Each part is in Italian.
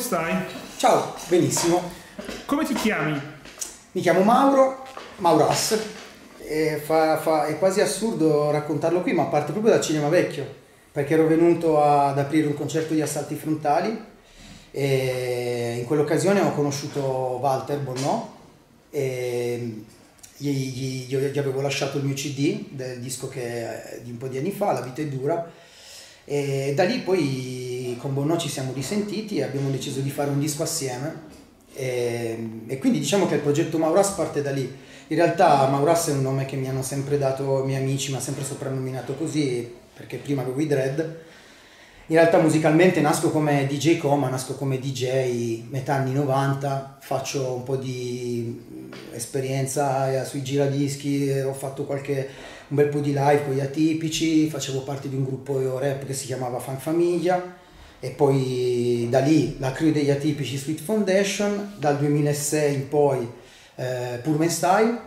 stai? Ciao, benissimo. Come ti chiami? Mi chiamo Mauras. È quasi assurdo raccontarlo qui, ma parte proprio dal cinema vecchio, perché ero venuto ad aprire un concerto di Assalti Frontali e in quell'occasione ho conosciuto Walter Bonnò e gli avevo lasciato il mio CD del disco che di un po' di anni fa, La vita è dura, e da lì poi con Bonnò ci siamo risentiti e abbiamo deciso di fare un disco assieme e quindi diciamo che il progetto Mauras parte da lì. In realtà Mauras è un nome che mi hanno sempre dato i miei amici, mi ha sempre soprannominato così perché prima avevo i dread. In realtà musicalmente nasco come DJ Coma, nasco come DJ metà anni 90, faccio un po' di esperienza sui giradischi, ho fatto un bel po' di live con gli Atipici, facevo parte di un gruppo rap che si chiamava Fan Famiglia e poi da lì la crew degli Atipici Sweet Foundation, dal 2006 in poi Purman Style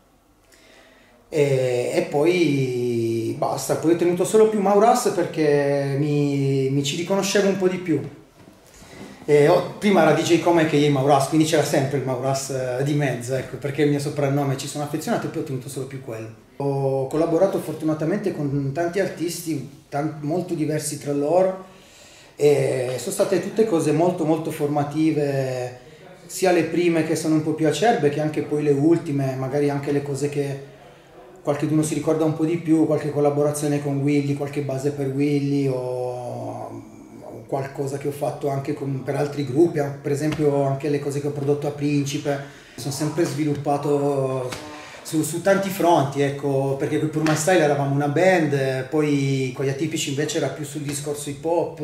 e poi basta, poi ho tenuto solo più Mauras perché mi ci riconoscevo un po' di più. Prima era DJ Come che io Mauras, quindi c'era sempre il Mauras di mezzo, ecco, perché è il mio soprannome, ci sono affezionato e poi ho tenuto solo più quello. Ho collaborato fortunatamente con tanti artisti, molto diversi tra loro e sono state tutte cose molto molto formative, sia le prime che sono un po' più acerbe che anche poi le ultime, magari anche le cose che qualcuno si ricorda un po' di più, qualche collaborazione con Willy, qualche base per Willy o qualcosa che ho fatto anche per altri gruppi, per esempio anche le cose che ho prodotto a Principe. Sono sempre sviluppato su tanti fronti, ecco, perché con Purman Style eravamo una band, poi con gli Atipici invece era più sul discorso hip hop,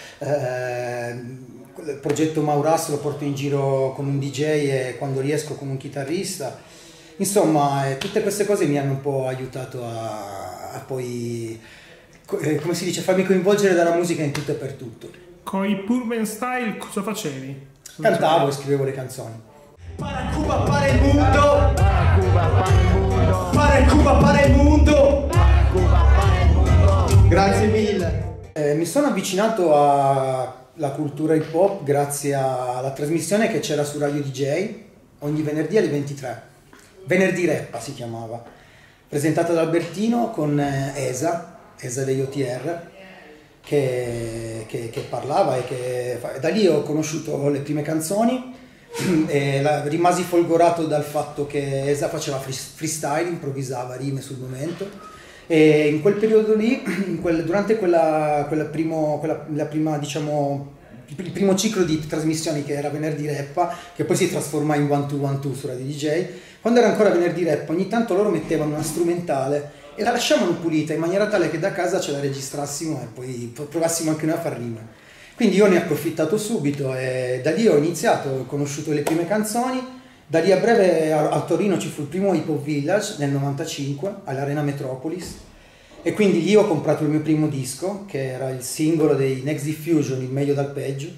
il progetto Mauras lo porto in giro con un DJ e quando riesco con un chitarrista. Insomma, tutte queste cose mi hanno un po' aiutato a poi, come si dice, farmi coinvolgere dalla musica in tutto e per tutto. Con i Purman Style cosa facevi? Cantavo e scrivevo le canzoni. Para Cuba, para il mondo! Para Cuba, para il mondo! Para Cuba, para il mondo! Para Cuba, para il mondo! Grazie mille! Mi sono avvicinato alla cultura hip hop grazie alla trasmissione che c'era su Radio DJ ogni venerdì alle 23. Venerdì Reppa si chiamava, presentata da Albertino con Esa degli OTR che parlava e da lì ho conosciuto le prime canzoni e rimasi folgorato dal fatto che Esa faceva freestyle, improvvisava rime sul momento e in quel periodo lì, durante la prima diciamo il primo ciclo di trasmissioni che era Venerdì Reppa, che poi si trasformò in One Two su Radio DJ, quando era ancora Venerdì Reppa ogni tanto loro mettevano una strumentale e la lasciavano pulita in maniera tale che da casa ce la registrassimo e poi provassimo anche noi a far rima. Quindi io ne ho approfittato subito e da lì ho iniziato, ho conosciuto le prime canzoni, da lì a breve a Torino ci fu il primo Hip Hop Village nel 95 all'Arena Metropolis e quindi lì ho comprato il mio primo disco che era il singolo dei Next Diffusion, Il meglio dal peggio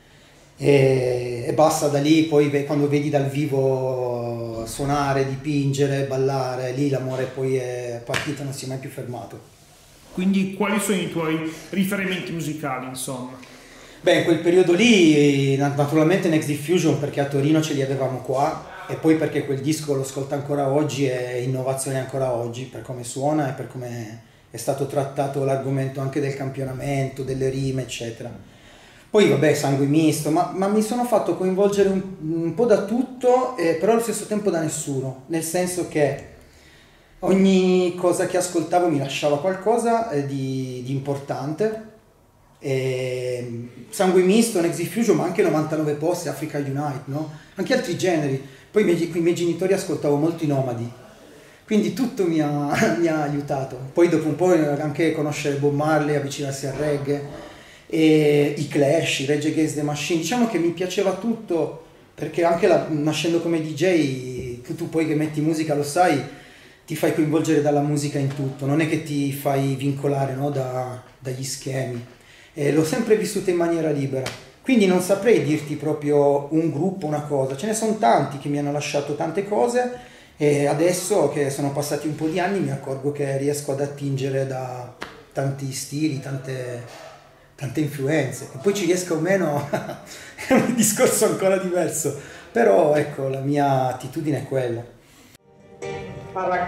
e basta, da lì poi quando vedi dal vivo suonare, dipingere, ballare, lì l'amore poi è partito, non si è mai più fermato. Quindi quali sono i tuoi riferimenti musicali, insomma? Beh, in quel periodo lì naturalmente Next Diffusion perché a Torino ce li avevamo qua e poi perché quel disco lo ascolta ancora oggi, è innovazione ancora oggi per come suona e per come è stato trattato l'argomento anche del campionamento, delle rime eccetera. Poi vabbè, Sangue Misto, ma mi sono fatto coinvolgere un po' da tutto, però allo stesso tempo da nessuno, nel senso che ogni cosa che ascoltavo mi lasciava qualcosa di importante. Sangue Misto, Next Diffusion, ma anche 99 Posti, Africa Unite, no? Anche altri generi. Poi con i miei genitori ascoltavo molto i Nomadi, quindi tutto mi ha aiutato. Poi dopo un po' anche conoscere Bob Marley, avvicinarsi al reggae, e i Clash, i Rage Against the Machine, diciamo che mi piaceva tutto perché anche nascendo come DJ tu poi che metti musica lo sai, ti fai coinvolgere dalla musica in tutto, non è che ti fai vincolare, no, dagli schemi. L'ho sempre vissuta in maniera libera, quindi non saprei dirti proprio un gruppo, una cosa, ce ne sono tanti che mi hanno lasciato tante cose e adesso che sono passati un po' di anni mi accorgo che riesco ad attingere da tanti stili, tante influenze. E poi ci riesca o meno è un discorso ancora diverso, però ecco, la mia attitudine è quella. Para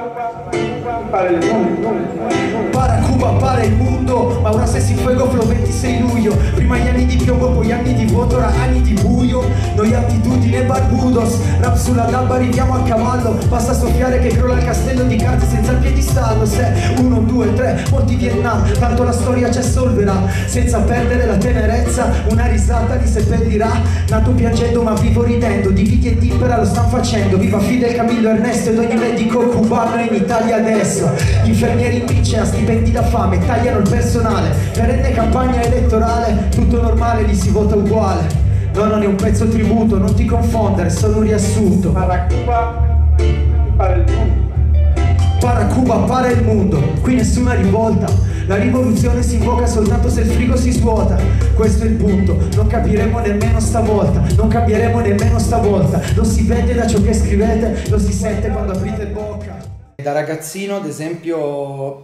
Cuba, para il mondo, Maura se si fuego flow 26 luglio. Prima gli anni di piombo, poi anni di voto, ora anni di buio. Noi attitudine barbudos, rap sulla gamba, arriviamo a cavallo. Basta soffiare che crolla il castello di carte senza il piedistallo. Se 1, 2, 3, molti Vietnam, tanto la storia ci assolverà. Senza perdere la tenerezza, una risata li seppellirà. Nato piangendo ma vivo ridendo, dividi e dispera lo stan facendo. Viva Fidel, Camillo, Ernesto ed ogni medico cubano in Italia adesso. Gli infermieri in bici a stipendi da fame, tagliano il personale. Perenne campagna elettorale, tutto normale, lì si vota uguale. No, non è un pezzo tributo, non ti confondere, è solo un riassunto. Para Cuba, para il mondo. Para Cuba, para il mondo. Qui nessuna rivolta, la rivoluzione si invoca soltanto se il frigo si svuota. Questo è il punto, non capiremo nemmeno stavolta. Non cambieremo nemmeno stavolta. Lo si vede da ciò che scrivete, lo si sente quando aprite bocca. Da ragazzino, ad esempio,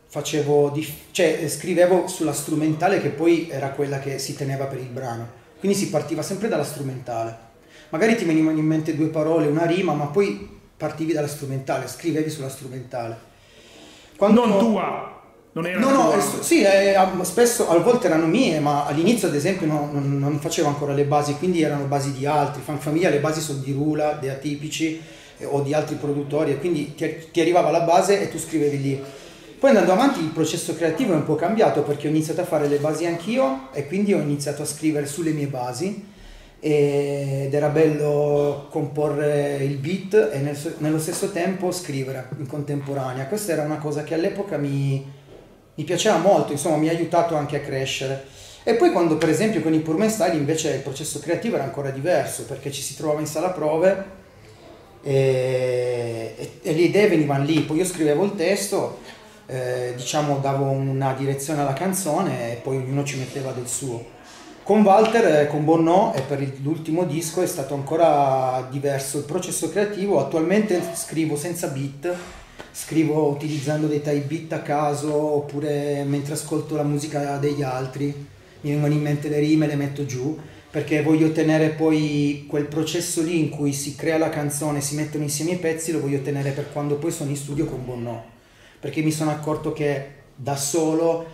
scrivevo sulla strumentale, che poi era quella che si teneva per il brano. Quindi si partiva sempre dalla strumentale. Magari ti venivano in mente 2 parole, una rima, ma poi partivi dalla strumentale, scrivevi sulla strumentale. Non tua, non era tua. Sì, spesso, a volte erano mie, ma all'inizio ad esempio non facevo ancora le basi, quindi erano basi di altri. Famiglia, le basi sono di Rula, di Atipici o di altri produttori, e quindi ti arrivava la base e tu scrivevi lì. Poi andando avanti il processo creativo è un po' cambiato, perché ho iniziato a fare le basi anch'io e quindi ho iniziato a scrivere sulle mie basi, ed era bello comporre il beat e nello stesso tempo scrivere in contemporanea. Questa era una cosa che all'epoca mi piaceva molto, insomma mi ha aiutato anche a crescere. E poi quando per esempio con i Purman Style invece il processo creativo era ancora diverso, perché ci si trovava in sala prove e le idee venivano lì, poi io scrivevo il testo, diciamo davo una direzione alla canzone e poi ognuno ci metteva del suo. Con Walter, con Bonnò e per l'ultimo disco è stato ancora diverso il processo creativo. Attualmente scrivo senza beat, scrivo utilizzando dei type beat a caso, oppure mentre ascolto la musica degli altri mi vengono in mente le rime e le metto giù, perché voglio tenere poi quel processo lì in cui si crea la canzone, si mettono insieme i pezzi, lo voglio tenere per quando poi sono in studio con Bonnò, perché mi sono accorto che da solo,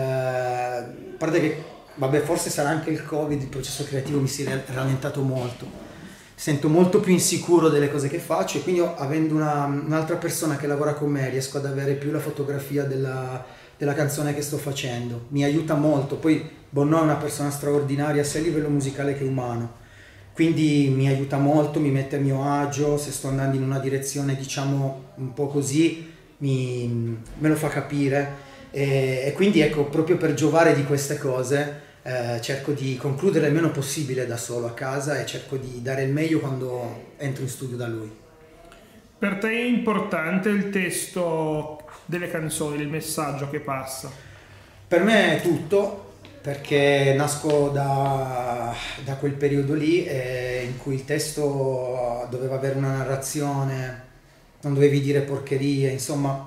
a parte che vabbè, forse sarà anche il Covid, il processo creativo mi si è rallentato molto, sento molto più insicuro delle cose che faccio, e quindi avendo un'altra persona che lavora con me riesco ad avere più la fotografia della canzone che sto facendo, mi aiuta molto. Poi Bonnò è una persona straordinaria sia a livello musicale che umano, quindi mi aiuta molto, mi mette a mio agio, se sto andando in una direzione diciamo un po' così me lo fa capire. E quindi ecco, proprio per giovare di queste cose cerco di concludere il meno possibile da solo a casa e cerco di dare il meglio quando entro in studio da lui. Per te è importante il testo delle canzoni, il messaggio che passa? Per me è tutto, perché nasco da quel periodo lì in cui il testo doveva avere una narrazione, non dovevi dire porcherie, insomma.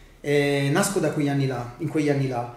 Nasco da quegli anni là, in quegli anni là,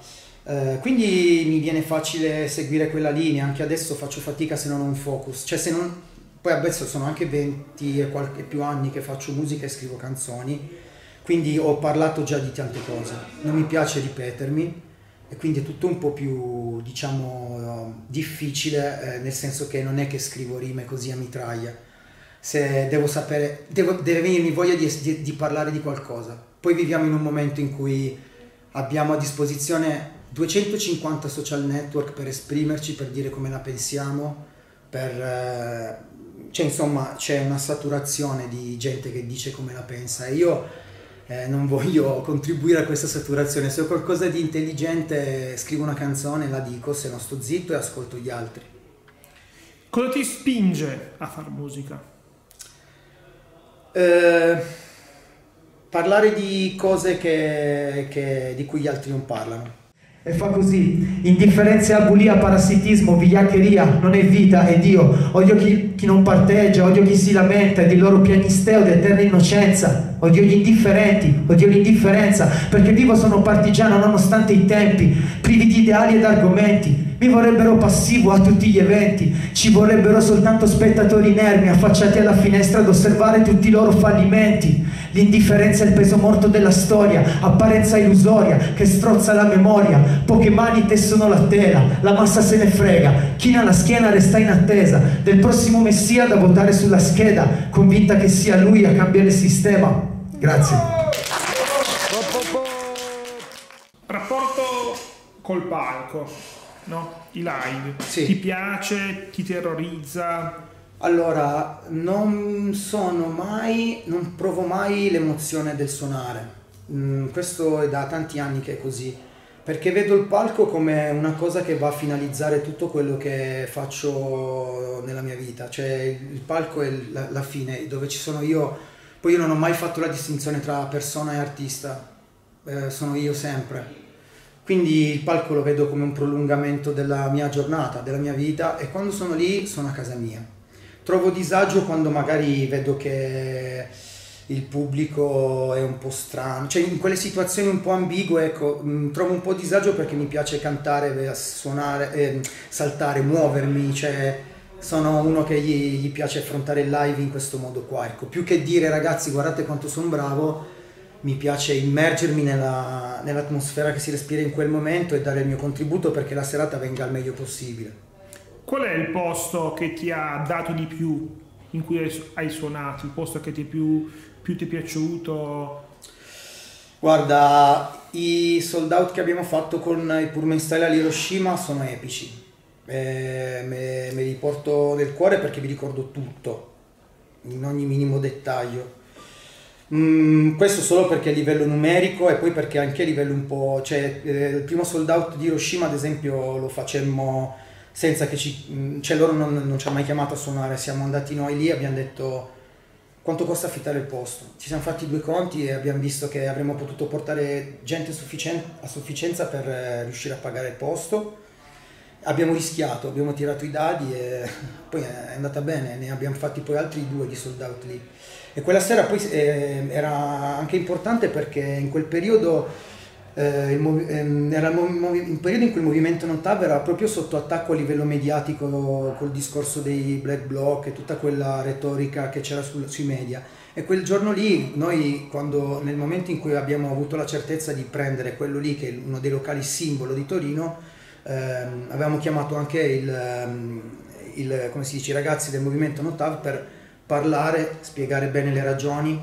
quindi mi viene facile seguire quella linea. Anche adesso faccio fatica se non ho un focus, cioè poi adesso sono anche 20 e qualche più anni che faccio musica e scrivo canzoni, quindi ho parlato già di tante cose, non mi piace ripetermi e quindi è tutto un po' più diciamo difficile, nel senso che non è che scrivo rime così a mitraglia. Se devo sapere, deve venirmi voglia di parlare di qualcosa. Poi viviamo in un momento in cui abbiamo a disposizione 250 social network per esprimerci, per dire come la pensiamo, cioè insomma c'è una saturazione di gente che dice come la pensa, e io non voglio contribuire a questa saturazione. Se ho qualcosa di intelligente scrivo una canzone, la dico, se no sto zitto e ascolto gli altri. Cosa ti spinge a far musica? Parlare di cose di cui gli altri non parlano. E fa così: indifferenza, abulia, parassitismo, vigliaccheria, non è vita, è Dio. Odio chi non parteggia, odio chi si lamenta di loro piagnisteo d'eterna innocenza. Odio gli indifferenti, odio l'indifferenza, perché vivo sono partigiano nonostante i tempi, privi di ideali ed argomenti. Mi vorrebbero passivo a tutti gli eventi, ci vorrebbero soltanto spettatori inermi affacciati alla finestra ad osservare tutti i loro fallimenti. L'indifferenza è il peso morto della storia, apparenza illusoria che strozza la memoria. Poche mani tessono la tela, la massa se ne frega, china la schiena resta in attesa del prossimo messia da votare sulla scheda, convinta che sia lui a cambiare il sistema. Grazie. Rapporto col palco, no? I live. Sì. Ti piace? Ti terrorizza? Allora, non provo mai l'emozione del suonare. Questo è da tanti anni che è così, perché vedo il palco come una cosa che va a finalizzare tutto quello che faccio nella mia vita. Cioè il palco è la fine, dove ci sono io. Poi io non ho mai fatto la distinzione tra persona e artista, sono io sempre. Quindi il palco lo vedo come un prolungamento della mia giornata, della mia vita, e quando sono lì sono a casa mia. Trovo disagio quando magari vedo che il pubblico è un po' strano, cioè in quelle situazioni un po' ambigue, ecco, trovo un po' disagio perché mi piace cantare, suonare, saltare, muovermi, cioè sono uno che gli piace affrontare il live in questo modo qua, ecco. Più che dire ragazzi guardate quanto sono bravo, mi piace immergermi nell'atmosfera che si respira in quel momento e dare il mio contributo perché la serata venga al meglio possibile. Qual è il posto che ti ha dato di più in cui hai suonato? Il posto che più ti è piaciuto? Guarda, i sold out che abbiamo fatto con il Pullman Style all'Hiroshima sono epici. Me li porto nel cuore perché vi ricordo tutto, in ogni minimo dettaglio. Questo solo perché a livello numerico e poi perché anche a livello un po', cioè il primo sold out di Hiroshima ad esempio lo facemmo senza che cioè loro non ci hanno mai chiamato a suonare, siamo andati noi lì e abbiamo detto quanto costa affittare il posto, ci siamo fatti due conti e abbiamo visto che avremmo potuto portare gente a sufficienza per riuscire a pagare il posto. Abbiamo rischiato, abbiamo tirato i dadi e poi è andata bene, ne abbiamo fatti poi altri due di sold out lì. E quella sera poi era anche importante perché in quel periodo era un periodo in cui il movimento Notav era proprio sotto attacco a livello mediatico col discorso dei black bloc e tutta quella retorica che c'era sui media. E quel giorno lì noi, nel momento in cui abbiamo avuto la certezza di prendere quello lì che è uno dei locali simbolo di Torino, avevamo chiamato anche come si dice, i ragazzi del movimento Notav per parlare, spiegare bene le ragioni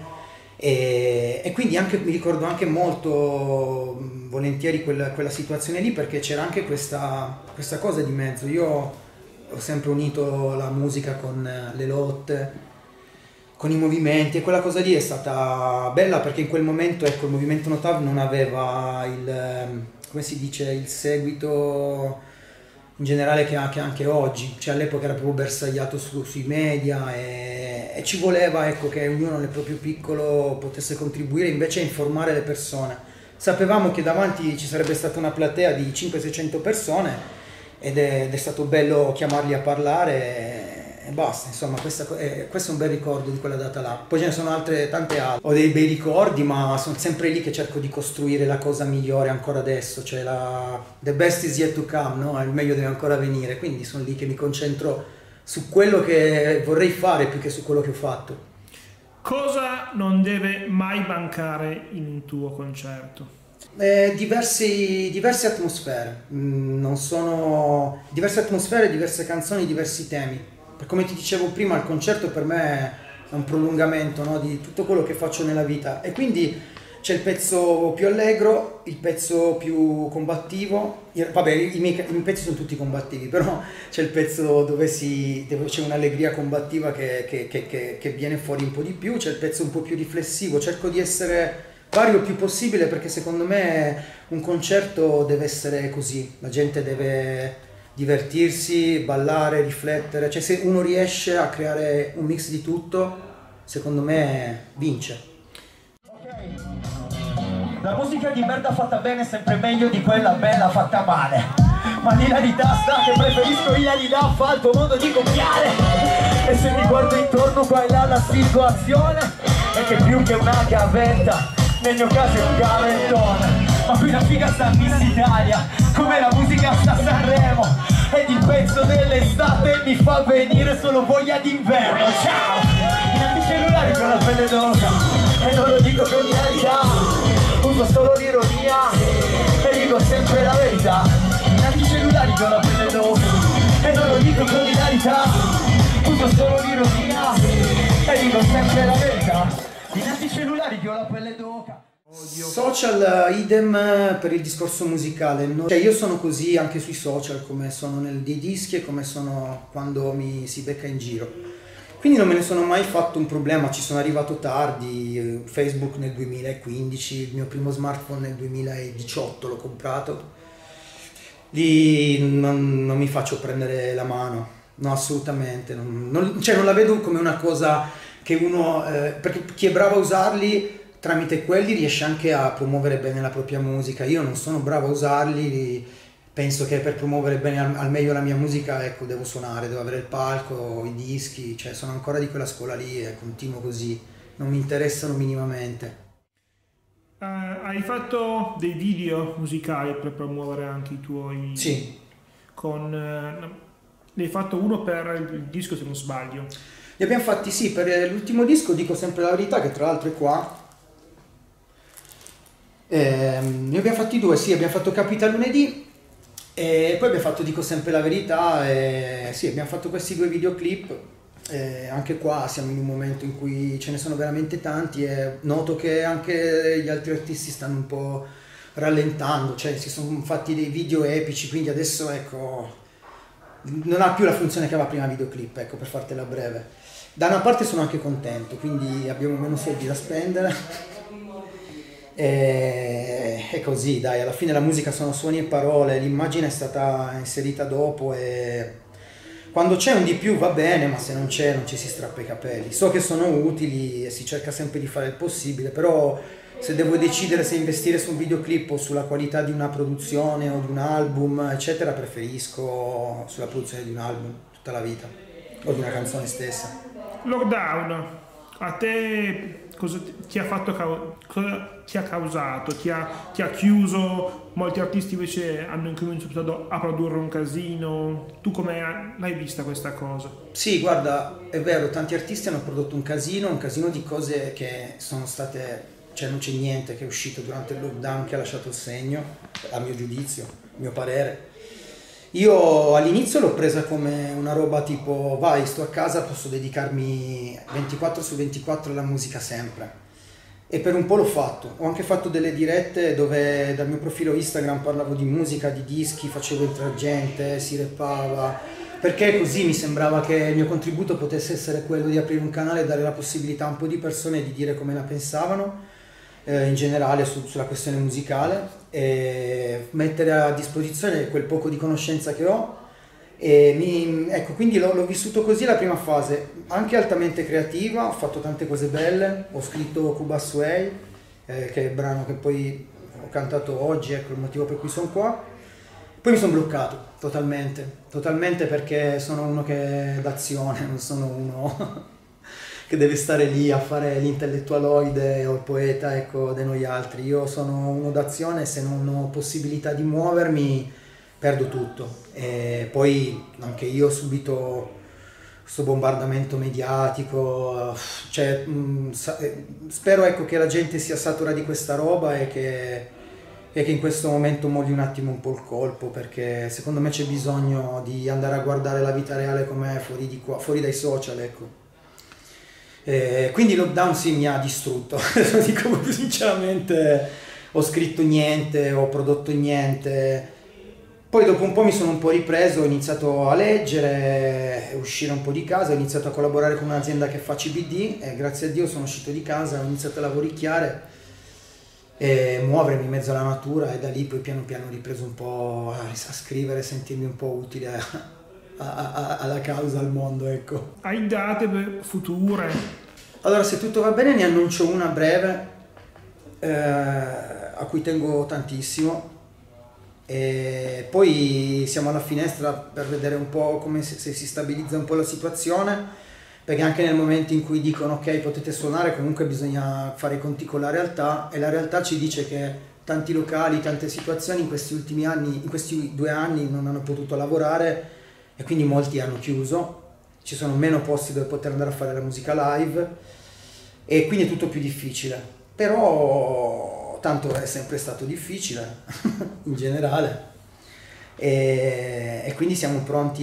e quindi anche, mi ricordo anche molto volentieri quella situazione lì perché c'era anche questa cosa di mezzo. Io ho sempre unito la musica con le lotte, con i movimenti e quella cosa lì è stata bella perché in quel momento ecco il movimento Notav non aveva come si dice, il seguito in generale che ha anche oggi, cioè all'epoca era proprio bersagliato sui media e ci voleva ecco che ognuno nel proprio piccolo potesse contribuire invece a informare le persone. Sapevamo che davanti ci sarebbe stata una platea di 500-600 persone ed è stato bello chiamarli a parlare e basta, insomma questo è un bel ricordo di quella data là. Poi ce ne sono tante altre, ho dei bei ricordi ma sono sempre lì che cerco di costruire la cosa migliore ancora adesso, cioè the best is yet to come, no? Il meglio deve ancora venire, quindi sono lì che mi concentro su quello che vorrei fare più che su quello che ho fatto. Cosa non deve mai mancare in un tuo concerto? Diverse atmosfere, diverse atmosfere, diverse canzoni, diversi temi. Come ti dicevo prima, il concerto per me è un prolungamento, no, di tutto quello che faccio nella vita e quindi c'è il pezzo più allegro, il pezzo più combattivo, vabbè i miei pezzi sono tutti combattivi, però c'è il pezzo dove c'è un'allegria combattiva che viene fuori un po' di più, c'è il pezzo un po' più riflessivo, cerco di essere vario il più possibile perché secondo me un concerto deve essere così, la gente deve divertirsi, ballare, riflettere, cioè se uno riesce a creare un mix di tutto, secondo me vince. La musica di merda fatta bene è sempre meglio di quella bella fatta male. Ma l'ilarità sta che preferisco ilarità fa il tuo modo di copiare. E se mi guardo intorno qua e là la situazione è che più che una gavetta, nel mio caso è un gaventone. Ma qui la figa sta in Miss Italia, come la musica sta a Sanremo. Ed il pezzo dell'estate mi fa venire solo voglia d'inverno. Ciao! In anticellulari con la pelle d'oca, e non lo dico con ilarità, uso solo l'ironia e dico sempre la verità. In anticellulari con la pelle d'oca, e non lo dico con ilarità, uso solo l'ironia e dico sempre la verità. In anticellulari con la pelle d'oca. Social idem per il discorso musicale, cioè io sono così anche sui social, come sono nei dischi e come sono quando mi si becca in giro, quindi non me ne sono mai fatto un problema. Ci sono arrivato tardi, Facebook nel 2015, il mio primo smartphone nel 2018 l'ho comprato, lì non mi faccio prendere la mano, no, assolutamente, cioè non la vedo come una cosa che uno, perché chi è bravo a usarli tramite quelli riesce anche a promuovere bene la propria musica. Io non sono bravo a usarli, penso che per promuovere bene al meglio la mia musica, ecco, devo suonare, devo avere il palco, i dischi, cioè sono ancora di quella scuola lì e continuo così, non mi interessano minimamente. Hai fatto dei video musicali per promuovere anche i tuoi... Sì. Ne hai fatto uno per il disco, se non sbaglio. Li abbiamo fatti, sì, per l'ultimo disco, dico sempre la verità, che tra l'altro è qua. Ne abbiamo fatti due, sì, abbiamo fatto Capita lunedì e poi abbiamo fatto Dico sempre la verità, e sì, abbiamo fatto questi due videoclip. Anche qua siamo in un momento in cui ce ne sono veramente tanti e noto che anche gli altri artisti stanno un po' rallentando, cioè si sono fatti dei video epici, quindi adesso ecco non ha più la funzione che aveva prima videoclip, ecco, per fartela breve. Da una parte sono anche contento, quindi abbiamo meno soldi da spendere. E così, dai, alla fine la musica sono suoni e parole, l'immagine è stata inserita dopo e quando c'è un di più va bene, ma se non c'è non ci si strappa i capelli. So che sono utili e si cerca sempre di fare il possibile, però se devo decidere se investire su un videoclip o sulla qualità di una produzione o di un album, eccetera, preferisco sulla produzione di un album tutta la vita, o di una canzone stessa. Lockdown, a te cosa ti ha fatto, cosa ti ha causato? Ti ha chiuso? Molti artisti invece hanno incominciato a produrre un casino. Tu come l'hai vista questa cosa? Sì, guarda, è vero, tanti artisti hanno prodotto un casino di cose che sono state, cioè non c'è niente che è uscito durante il lockdown che ha lasciato il segno, a mio giudizio, a mio parere. Io all'inizio l'ho presa come una roba tipo vai, sto a casa, posso dedicarmi 24/24 alla musica sempre, e per un po' l'ho fatto. Ho anche fatto delle dirette dove dal mio profilo Instagram parlavo di musica, di dischi, facevo entrare gente, si rappava, perché così mi sembrava che il mio contributo potesse essere quello di aprire un canale e dare la possibilità a un po' di persone di dire come la pensavano in generale sulla questione musicale, e mettere a disposizione quel poco di conoscenza che ho. Ecco, quindi l'ho vissuto così la prima fase, anche altamente creativa, ho fatto tante cose belle, ho scritto Cuba Sway, che è il brano che poi ho cantato oggi, ecco il motivo per cui sono qua. Poi mi sono bloccato totalmente perché sono uno che è d'azione, non sono uno che deve stare lì a fare l'intellettualoide o il poeta, ecco, di noi altri. Io sono uno d'azione, se non ho possibilità di muovermi perdo tutto. E poi anche io ho subito questo bombardamento mediatico, cioè, spero ecco che la gente sia satura di questa roba e che in questo momento molli un attimo un po' il colpo, perché secondo me c'è bisogno di andare a guardare la vita reale com'è fuori di qua, fuori dai social, ecco. Quindi il lockdown sì mi ha distrutto, lo dico proprio sinceramente, ho scritto niente, ho prodotto niente, poi dopo un po' mi sono un po' ripreso, ho iniziato a leggere, a uscire un po' di casa, ho iniziato a collaborare con un'azienda che fa CBD e grazie a Dio sono uscito di casa, ho iniziato a lavoricchiare e muovermi in mezzo alla natura, e da lì poi piano piano ho ripreso un po' a scrivere, sentirmi un po' utile alla causa, al mondo, ecco. Hai date future? Allora, se tutto va bene ne annuncio una a breve, a cui tengo tantissimo, e poi siamo alla finestra per vedere un po' come se si stabilizza un po' la situazione, perché anche nel momento in cui dicono ok potete suonare, comunque bisogna fare i conti con la realtà, e la realtà ci dice che tanti locali, tante situazioni in questi ultimi anni, in questi 2 anni non hanno potuto lavorare, e quindi molti hanno chiuso, ci sono meno posti dove poter andare a fare la musica live, e quindi è tutto più difficile. Però tanto è sempre stato difficile in generale, e quindi sono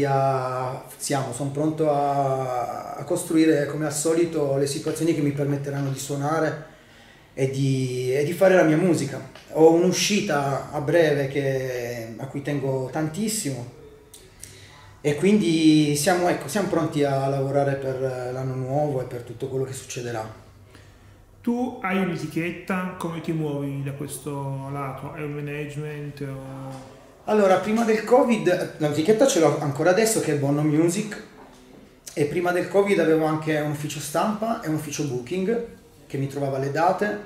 pronto a costruire come al solito le situazioni che mi permetteranno di suonare e di fare la mia musica. Ho un'uscita a breve a cui tengo tantissimo, e quindi siamo pronti a lavorare per l'anno nuovo e per tutto quello che succederà. Tu hai un'etichetta, come ti muovi da questo lato? Hai un management o... Allora, prima del Covid, l'etichetta ce l'ho ancora adesso, che è Bono Music, e prima del Covid avevo anche un ufficio stampa e un ufficio booking che mi trovava le date,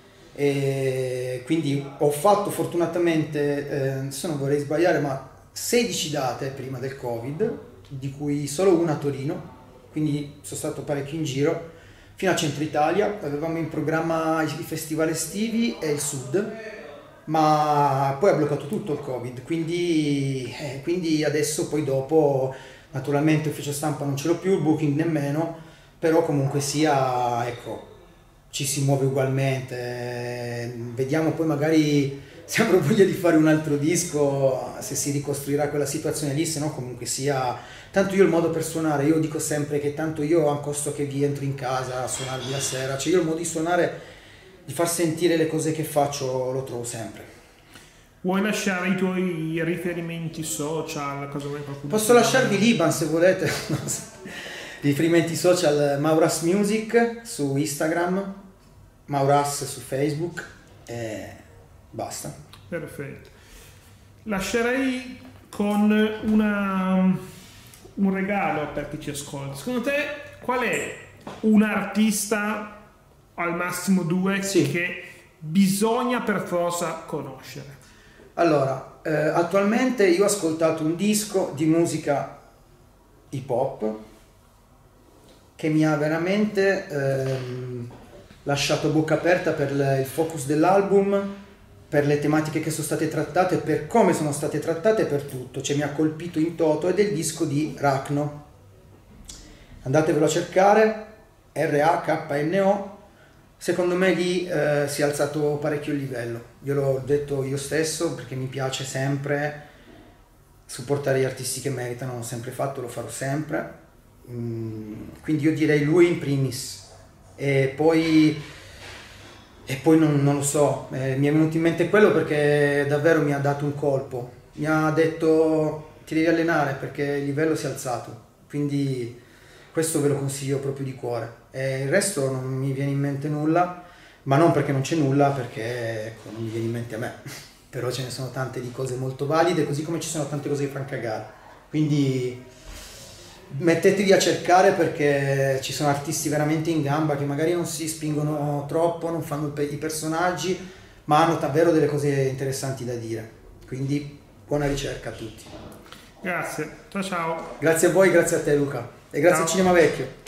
e quindi ho fatto fortunatamente, adesso non vorrei sbagliare, ma 16 date prima del Covid, di cui solo una a Torino, quindi sono stato parecchio in giro, fino a Centro Italia. Avevamo in programma i festival estivi e il sud, ma poi ha bloccato tutto il Covid, quindi adesso poi dopo naturalmente ufficio stampa non ce l'ho più, il booking nemmeno, però comunque sia, ecco, ci si muove ugualmente. Vediamo poi, magari se avrò voglia di fare un altro disco, se si ricostruirà quella situazione lì, se no comunque sia, tanto io il modo per suonare, io dico sempre che tanto io a costo che vi entro in casa a suonarvi la sera, cioè io il modo di suonare, di far sentire le cose che faccio, lo trovo sempre. Vuoi lasciare i tuoi riferimenti social? Cosa vuoi qualcuno? Posso lasciarvi l'Iban se volete. Riferimenti social: Mauras Music su Instagram, Mauras su Facebook, e basta. Perfetto. Lascerei con un regalo per chi ci ascolta. Secondo te qual è un artista, al massimo 2, sì, che bisogna per forza conoscere? Allora, attualmente io ho ascoltato un disco di musica hip hop che mi ha veramente lasciato a bocca aperta per il focus dell'album, per le tematiche che sono state trattate, per come sono state trattate, per tutto. Cioè mi ha colpito in toto, ed è il disco di Rachno. Andatevelo a cercare, Rakno. Secondo me lì si è alzato parecchio il livello. Io l'ho detto io stesso, perché mi piace sempre supportare gli artisti che meritano, l'ho sempre fatto, lo farò sempre. Quindi io direi lui in primis, e poi non lo so, mi è venuto in mente quello perché davvero mi ha dato un colpo, mi ha detto ti devi allenare perché il livello si è alzato, quindi questo ve lo consiglio proprio di cuore, e il resto non mi viene in mente nulla, ma non perché non c'è nulla, perché ecco, non mi viene in mente a me, però ce ne sono tante di cose molto valide, così come ci sono tante cose che fanno cagare, quindi mettetevi a cercare, perché ci sono artisti veramente in gamba che magari non si spingono troppo, non fanno i personaggi, ma hanno davvero delle cose interessanti da dire, quindi buona ricerca a tutti. Grazie, ciao ciao. Grazie a voi, grazie a te Luca, e grazie Ciao. a Cinema Vecchio.